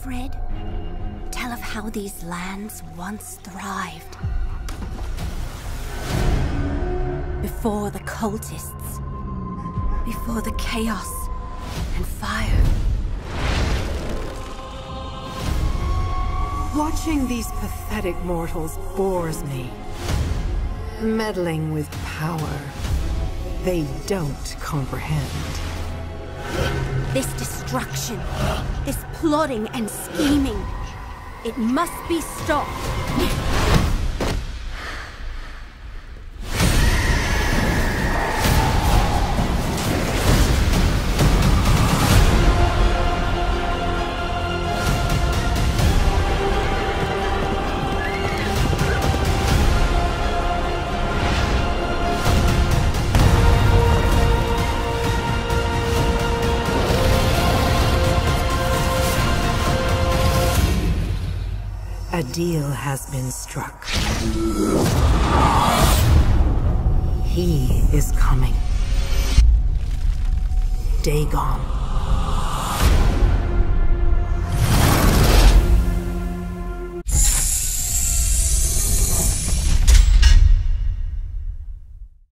Alfred, tell of how these lands once thrived. Before the cultists, before the chaos and fire. Watching these pathetic mortals bores me. Meddling with power they don't comprehend. This destruction, this plotting and scheming, it must be stopped. A deal has been struck. He is coming. Dagon.